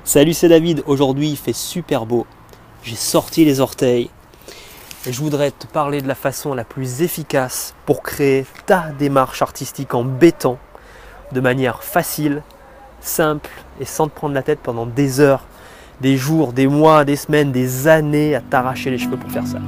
Salut, c'est David. Aujourd'hui il fait super beau. J'ai sorti les orteils et je voudrais te parler de la façon la plus efficace pour créer ta démarche artistique en béton de manière facile, simple et sans te prendre la tête pendant des heures, des jours, des mois, des semaines, des années à t'arracher les cheveux pour faire ça.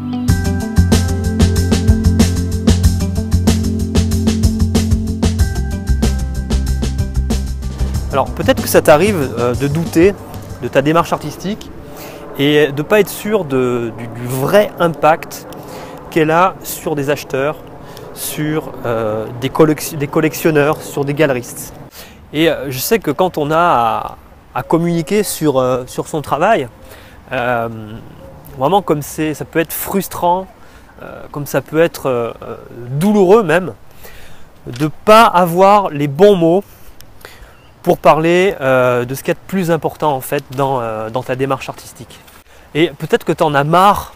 Alors peut-être que ça t'arrive de douter de ta démarche artistique et de ne pas être sûr du vrai impact qu'elle a sur des acheteurs, sur des collectionneurs, sur des galeristes. Et je sais que quand on a à communiquer sur son travail, vraiment comme ça peut être frustrant, comme ça peut être douloureux même, de ne pas avoir les bons mots pour parler de ce qu'il y a de plus important en fait dans ta démarche artistique. Et peut-être que tu en as marre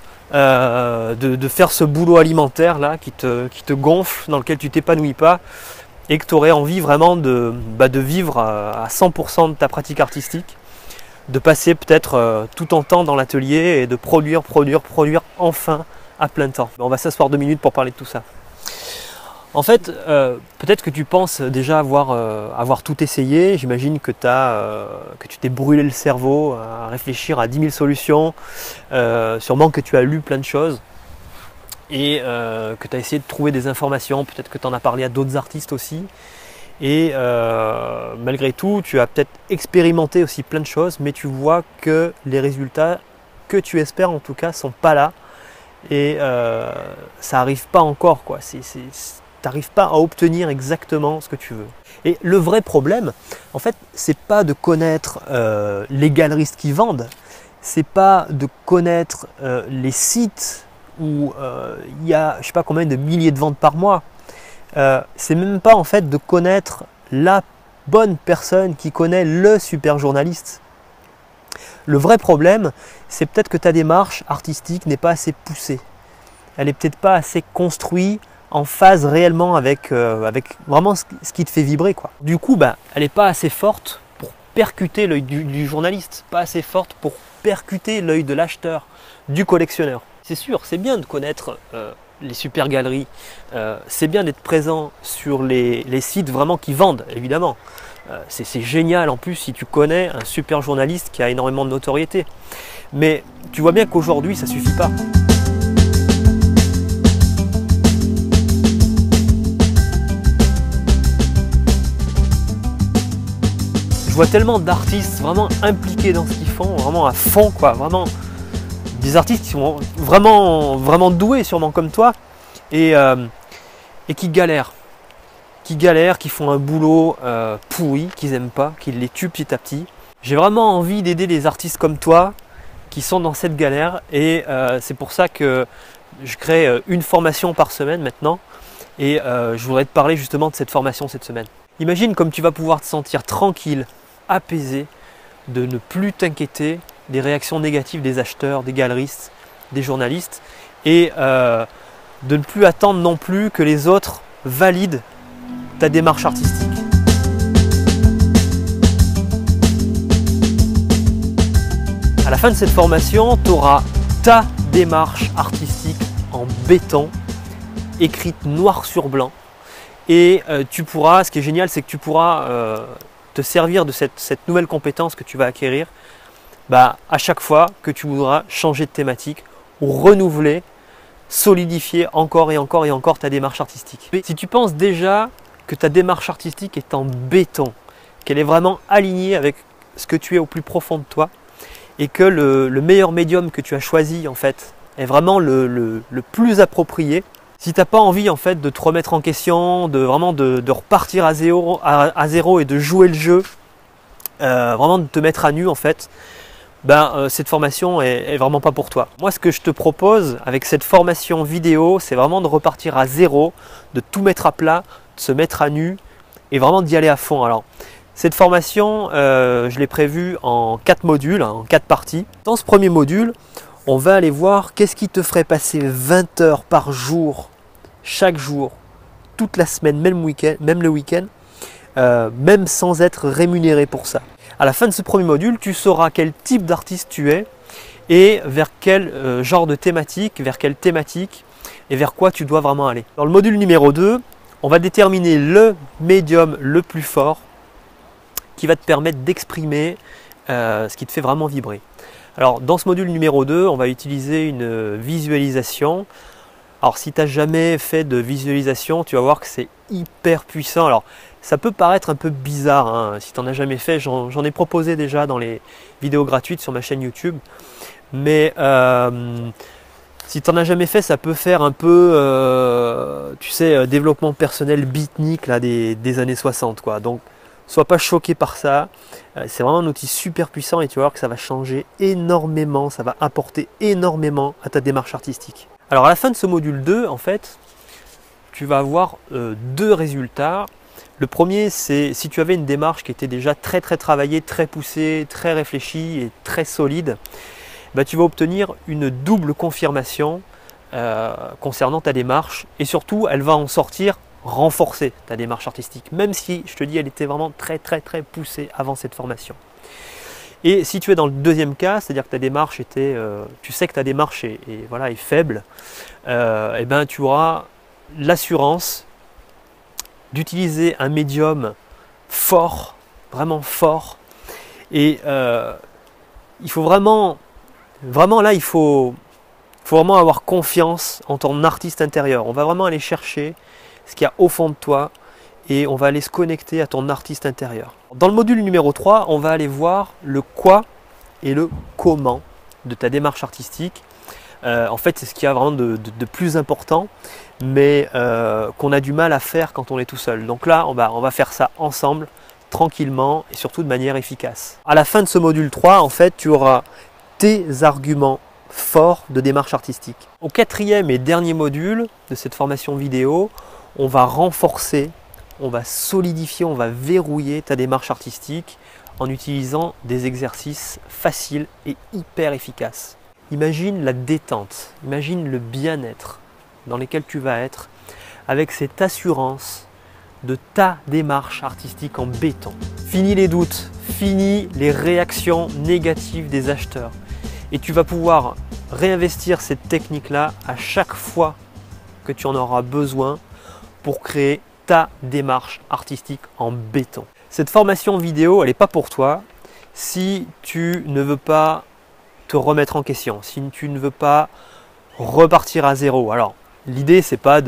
de faire ce boulot alimentaire là qui te gonfle, dans lequel tu t'épanouis pas, et que tu aurais envie vraiment de vivre à 100% de ta pratique artistique, de passer peut-être tout ton temps dans l'atelier et de produire enfin à plein temps. On va s'asseoir 2 minutes pour parler de tout ça. En fait, peut-être que tu penses déjà avoir tout essayé. J'imagine que tu t'es brûlé le cerveau à réfléchir à 10 000 solutions. Sûrement que tu as lu plein de choses et que tu as essayé de trouver des informations. Peut-être que tu en as parlé à d'autres artistes aussi. Et malgré tout, tu as peut-être expérimenté aussi plein de choses, mais tu vois que les résultats que tu espères en tout cas ne sont pas là. Et ça n'arrive pas encore, quoi. Tu n'arrives pas à obtenir exactement ce que tu veux. Et le vrai problème, en fait, c'est pas de connaître les galeristes qui vendent, c'est pas de connaître les sites où il y a je sais pas combien de milliers de ventes par mois. C'est même pas en fait de connaître la bonne personne qui connaît le super journaliste. Le vrai problème, c'est peut-être que ta démarche artistique n'est pas assez poussée. Elle n'est peut-être pas assez construite en phase réellement avec vraiment ce qui te fait vibrer, quoi. Du coup, elle n'est pas assez forte pour percuter l'œil du journaliste, pas assez forte pour percuter l'œil de l'acheteur, du collectionneur. C'est sûr, c'est bien de connaître les super galeries, c'est bien d'être présent sur les sites vraiment qui vendent, évidemment. C'est génial en plus si tu connais un super journaliste qui a énormément de notoriété. Mais tu vois bien qu'aujourd'hui, ça ne suffit pas. Je vois tellement d'artistes vraiment impliqués dans ce qu'ils font, vraiment à fond, quoi, vraiment des artistes qui sont vraiment doués, sûrement comme toi, et qui galèrent, qui font un boulot pourri, qu'ils n'aiment pas, qui les tuent petit à petit. J'ai vraiment envie d'aider des artistes comme toi qui sont dans cette galère, et c'est pour ça que je crée une formation par semaine maintenant, et je voudrais te parler justement de cette formation cette semaine. Imagine comme tu vas pouvoir te sentir tranquille, apaisé, de ne plus t'inquiéter des réactions négatives des acheteurs, des galeristes, des journalistes, et de ne plus attendre non plus que les autres valident ta démarche artistique. À la fin de cette formation, tu auras ta démarche artistique en béton, écrite noir sur blanc, et tu pourras, ce qui est génial, c'est que tu pourras te servir de cette nouvelle compétence que tu vas acquérir à chaque fois que tu voudras changer de thématique ou renouveler, solidifier encore et encore et encore ta démarche artistique. Mais si tu penses déjà que ta démarche artistique est en béton, qu'elle est vraiment alignée avec ce que tu es au plus profond de toi, et que le meilleur médium que tu as choisi en fait est vraiment le plus approprié, si tu n'as pas envie en fait de te remettre en question, de repartir à zéro et de jouer le jeu, vraiment de te mettre à nu en fait, cette formation est vraiment pas pour toi. Moi, ce que je te propose avec cette formation vidéo, c'est vraiment de repartir à zéro, de tout mettre à plat, de se mettre à nu et vraiment d'y aller à fond. Alors, cette formation, je l'ai prévue en 4 modules, en 4 parties. Dans ce premier module, on va aller voir qu'est-ce qui te ferait passer 20 heures par jour, chaque jour, toute la semaine, même le week-end, même sans être rémunéré pour ça. À la fin de ce premier module, tu sauras quel type d'artiste tu es et vers quel genre de thématique, vers quelle thématique et vers quoi tu dois vraiment aller. Dans le module numéro 2, on va déterminer le médium le plus fort qui va te permettre d'exprimer ce qui te fait vraiment vibrer. Alors dans ce module numéro 2, on va utiliser une visualisation. Alors si tu n'as jamais fait de visualisation, tu vas voir que c'est hyper puissant. Alors ça peut paraître un peu bizarre, hein, si tu n'en as jamais fait, j'en ai proposé déjà dans les vidéos gratuites sur ma chaîne YouTube. Mais si tu n'en as jamais fait, ça peut faire un peu, tu sais, développement personnel beatnik là, des années 60, quoi. Donc sois pas choqué par ça, c'est vraiment un outil super puissant et tu vas voir que ça va changer énormément, ça va apporter énormément à ta démarche artistique. Alors à la fin de ce module 2, en fait, tu vas avoir deux résultats. Le premier, c'est si tu avais une démarche qui était déjà très travaillée, très poussée, très réfléchie et très solide, bah, tu vas obtenir une double confirmation concernant ta démarche et surtout elle va en sortir renforcer ta démarche artistique, même si je te dis elle était vraiment très poussée avant cette formation. Et si tu es dans le deuxième cas, c'est-à-dire que ta démarche était, tu sais que ta démarche est faible, et ben tu auras l'assurance d'utiliser un médium fort, vraiment fort, et il faut vraiment là il faut vraiment avoir confiance en ton artiste intérieur. On va vraiment aller chercher ce qu'il y a au fond de toi et on va aller se connecter à ton artiste intérieur. Dans le module numéro 3, on va aller voir le quoi et le comment de ta démarche artistique. En fait, c'est ce qu'il y a vraiment de plus important, mais qu'on a du mal à faire quand on est tout seul. Donc là, on va faire ça ensemble, tranquillement et surtout de manière efficace. À la fin de ce module 3, en fait, tu auras tes arguments forts de démarche artistique. Au quatrième et dernier module de cette formation vidéo, on va renforcer, on va solidifier, on va verrouiller ta démarche artistique en utilisant des exercices faciles et hyper efficaces. Imagine la détente, imagine le bien-être dans lequel tu vas être avec cette assurance de ta démarche artistique en béton. Fini les doutes, fini les réactions négatives des acheteurs et tu vas pouvoir réinvestir cette technique-là à chaque fois que tu en auras besoin pour créer ta démarche artistique en béton. Cette formation vidéo, elle n'est pas pour toi si tu ne veux pas te remettre en question, si tu ne veux pas repartir à zéro. Alors, l'idée, c'est pas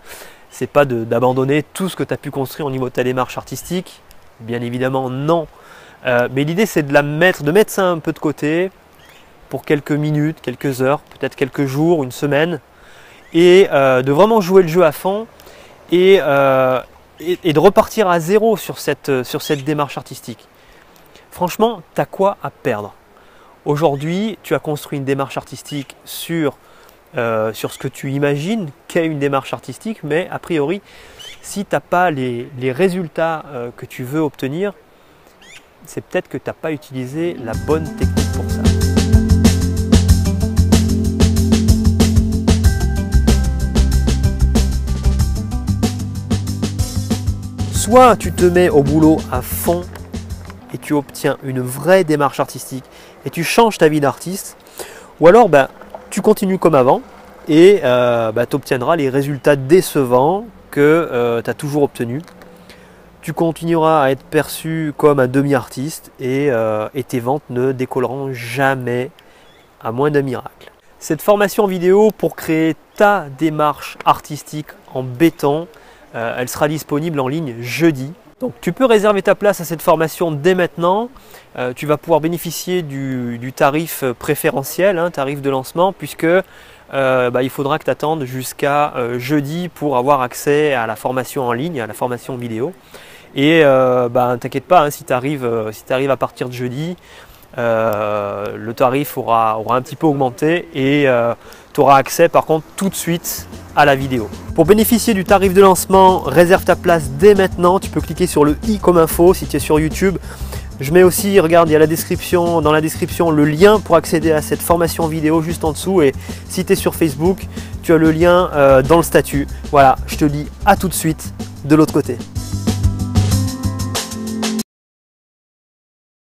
d'abandonner tout ce que tu as pu construire au niveau de ta démarche artistique. Bien évidemment, non. Mais l'idée, c'est de mettre ça un peu de côté pour quelques minutes, quelques heures, peut-être quelques jours, une semaine, et de vraiment jouer le jeu à fond et de repartir à zéro sur cette démarche artistique. Franchement, tu as quoi à perdre? Aujourd'hui, tu as construit une démarche artistique sur ce que tu imagines qu'est une démarche artistique, mais a priori, si tu n'as pas les résultats que tu veux obtenir, c'est peut-être que tu n'as pas utilisé la bonne technique pour ça. Soit tu te mets au boulot à fond et tu obtiens une vraie démarche artistique et tu changes ta vie d'artiste, ou alors tu continues comme avant et tu obtiendras les résultats décevants que tu as toujours obtenus. Tu continueras à être perçu comme un demi-artiste et tes ventes ne décolleront jamais à moins d'un miracle. Cette formation vidéo pour créer ta démarche artistique en béton, elle sera disponible en ligne jeudi. Donc tu peux réserver ta place à cette formation dès maintenant. Tu vas pouvoir bénéficier du tarif préférentiel, tarif de lancement, puisque il faudra que tu attendes jusqu'à jeudi pour avoir accès à la formation en ligne, à la formation vidéo. Et t'inquiète pas, si tu arrives à partir de jeudi, le tarif aura un petit peu augmenté et tu auras accès par contre tout de suite à la vidéo. Pour bénéficier du tarif de lancement, réserve ta place dès maintenant. Tu peux cliquer sur le i comme info si tu es sur YouTube. Je mets aussi, regarde, il y a dans la description le lien pour accéder à cette formation vidéo juste en dessous. Et si tu es sur Facebook, tu as le lien dans le statut. Voilà, je te dis à tout de suite de l'autre côté.